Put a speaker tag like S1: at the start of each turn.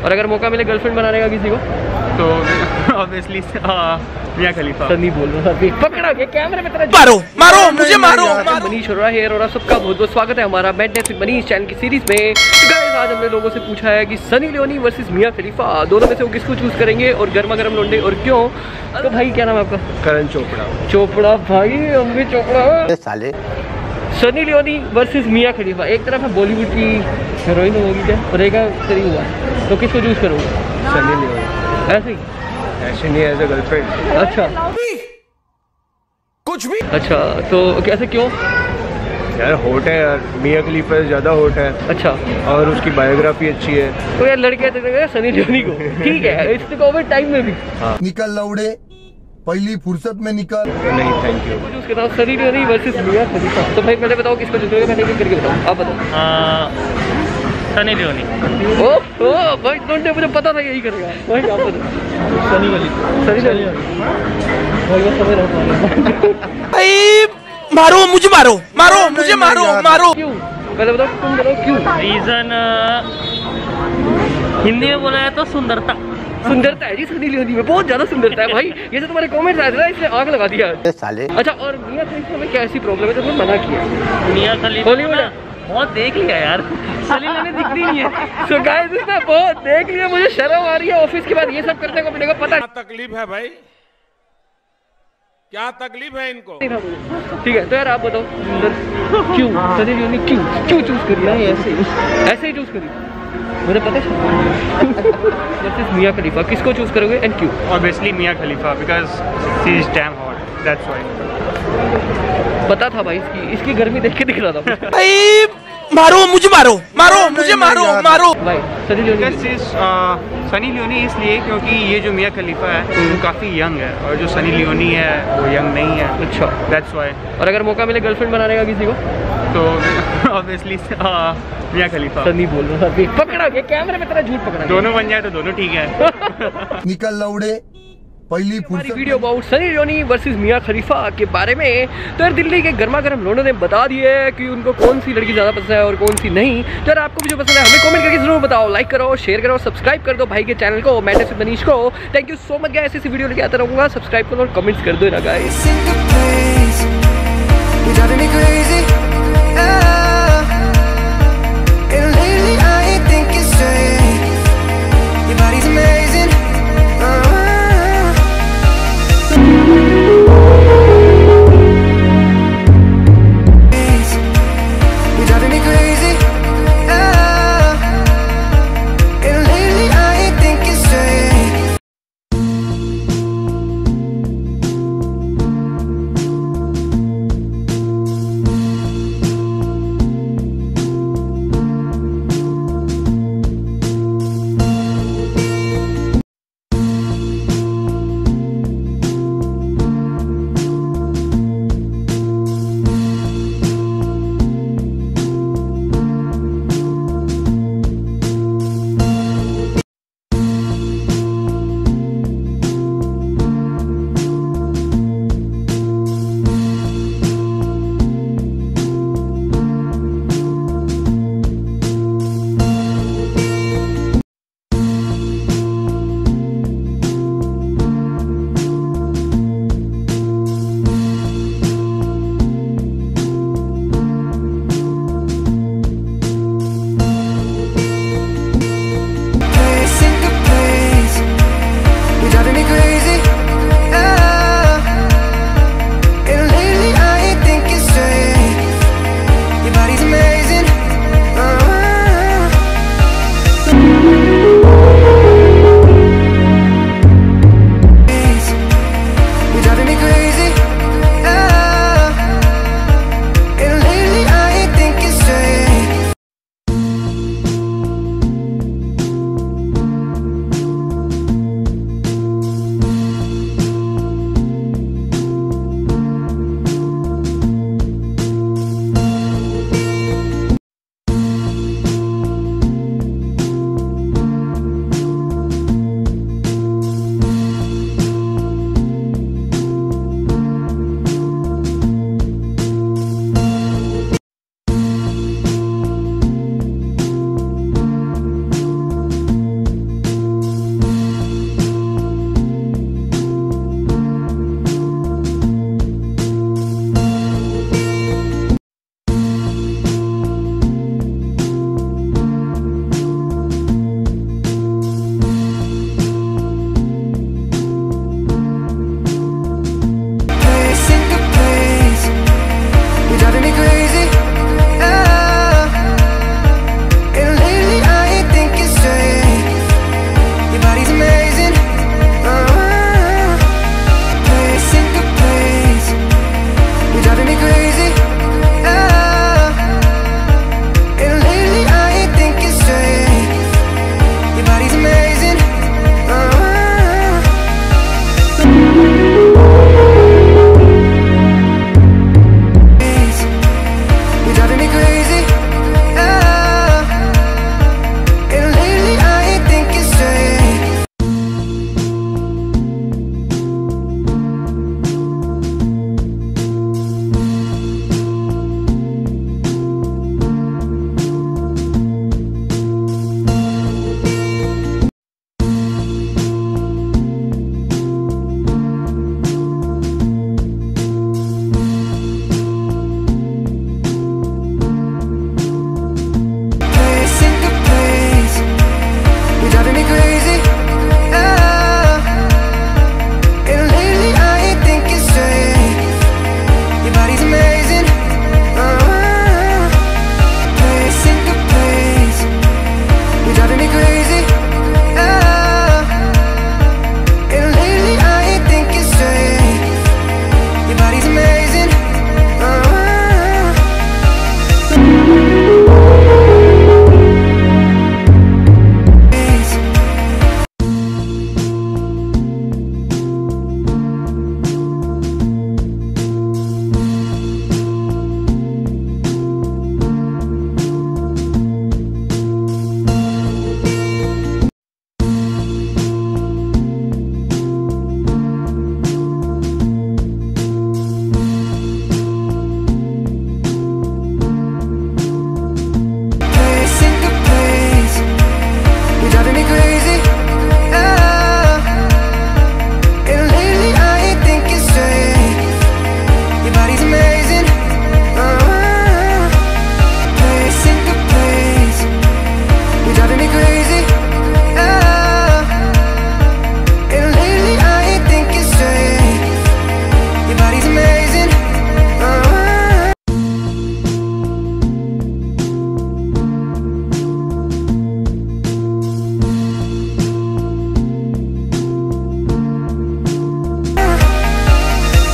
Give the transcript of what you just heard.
S1: और अगर मौका मिले गर्लफ्रेंड बनाने का किसी को
S2: तो ऑब्वियसली मियां खलीफा।
S1: सनी बोल रहा था, पकड़ा के कैमरे में तेरा
S3: मारो मारो मुझे मारो।
S1: मनीष हो रहा है और सबका बहुत बहुत स्वागत है हमारा मैडनेस विद मनीष चैनल की सीरीज में। गाइस आज हमने लोगों से पूछा है कि Sunny Leone versus Mia Khalifa, दोनों में से वो किसको चूज करेंगे और गर्मा गर्म लौंडे और क्यों। तो भाई क्या नाम है आपका?
S2: करण चोपड़ा।
S1: चोपड़ा भाई, हम भी चोपड़ा
S3: साले।
S1: Sunny Leone versus Mia Khalifa, एक तरफ है बॉलीवुड की हीरोइन होगी क्या और एक तेरी हुआ, तो किसको चूज करोगे?
S2: Sunny Leone.
S1: ऐसे ही?
S2: ऐसे नहीं, एज अ गर्लफ्रेंड।
S1: अच्छा
S3: कुछ भी।
S1: अच्छा तो कैसे क्यों?
S2: यार होट है यार, मियां खलीफा से ज्यादा होट है।
S1: अच्छा,
S2: और उसकी बायोग्राफी अच्छी है।
S1: तो यार लड़के तो सनी लियोनी को ठीक है, इससे कोविड टाइम में भी
S4: निकल लौड़े, पहली फुर्सत में निकल।
S2: नहीं थैंक यू।
S1: चूज करता हूँ Sunny Leone versus Mia Khalifa. तो भाई पहले बताओ किसको चूज करोगे, मैंने एक करके बताओ, आप बताओ।
S5: सनी लियोनी।
S1: ओ भाई दोनों मुझे पता था यही करेगा भाई, आप बताओ।
S5: सनी खलीफा।
S1: सनी लियोनी भाई, मैं समझ रहा हूँ।
S3: मारो मुझे मारो, मारो मुझे मारो, मारो।
S1: क्यों पहले बताओ, तुम बताओ क्यों?
S5: रीजन हिंदी में बोला है तो सुंदरता।
S1: सुंदरता है जी सनी लियोनी में, बहुत ज्यादा सुंदरता है भाई। ये जो तुम्हारे कमेंट्स आए थे ना, इसलिए आग लगा दिया
S3: साले।
S1: अच्छा, और मियां खलीफा में क्या ऐसी प्रॉब्लम है तो तुमने मना किया?
S5: मियां खलीफा
S1: बॉलीवुड है,
S5: बहुत देख लिया यार, सनी लियोनी दिखती नहीं है।
S1: सो गाइस इसने बहुत देख लिया, मुझे शर्म आ रही है ऑफिस के बाद ये सब करने को। मेरे को पता
S6: क्या तकलीफ है भाई, क्या तकलीफ है इनको?
S1: नहीं था मुझे। ठीक है तो यार आप बताओ क्यों सनी लियोनी क्यों चूज करी है? ऐसे ही चूज करी, मुझे पता है। मियां खलीफा किसको चूज करोगे एंड क्यों?
S2: Obviously Mia Khalifa, because she is damn hot, that's why.
S1: पता था भाई, इसकी गर्मी देख के दिख रहा था।
S3: मारो मुझे मारो, मारो मुझे मारो, मारो।
S1: भाई सनी लियोनी
S2: सनी लियोनी इसलिए क्योंकि ये जो मियां खलीफा है वो काफ़ी यंग है और जो सनी लियोनी है वो यंग नहीं है।
S1: अच्छा,
S2: दैट्स व्हाई।
S1: और अगर मौका मिले गर्लफ्रेंड बनाने का किसी को
S2: तो ऑब्वियसली मियां खलीफा।
S1: सनी बोल रहा था, पकड़ा के कैमरे में तेरा झूठ पकड़ा।
S2: दोनों बन जाए तो दोनों ठीक है।
S4: निकल लौड़े, पहली
S1: हमारी video about Sunny Leone versus Mia Khalifa के बारे में। तो यार दिल्ली के गर्मा गर्म लोगों ने बता दिए कि उनको कौन सी लड़की ज़्यादा पसंद है और कौन सी नहीं। तो यार आपको भी जो पसंद है हमें कमेंट करके जरूर बताओ, लाइक करो, शेयर करो, सब्सक्राइब कर दो भाई के चैनल को, मैडनेस विद मनीष को। Thank you so much guys, ऐसी वीडियो लेके आता रहूँगा, सब्सक्राइब करो और कमेंट्स कर दो ना गाइस।